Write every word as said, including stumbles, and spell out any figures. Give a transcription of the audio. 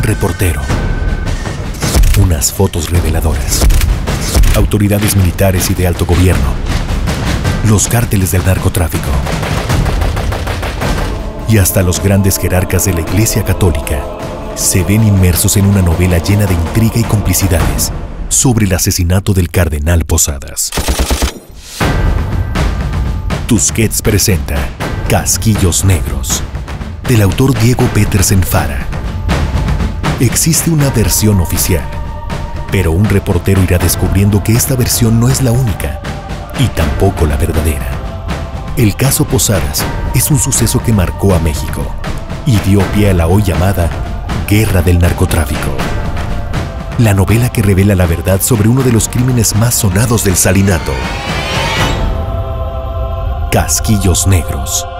reportero. Unas fotos reveladoras. Autoridades militares y de alto gobierno. Los cárteles del narcotráfico. Y hasta los grandes jerarcas de la Iglesia Católica se ven inmersos en una novela llena de intriga y complicidades sobre el asesinato del cardenal Posadas. Tusquets presenta Casquillos Negros, del autor Diego Petersen Fara. Existe una versión oficial, pero un reportero irá descubriendo que esta versión no es la única y tampoco la verdadera. El caso Posadas es un suceso que marcó a México y dio pie a la hoy llamada Guerra del Narcotráfico. La novela que revela la verdad sobre uno de los crímenes más sonados del Salinato. Casquillos Negros.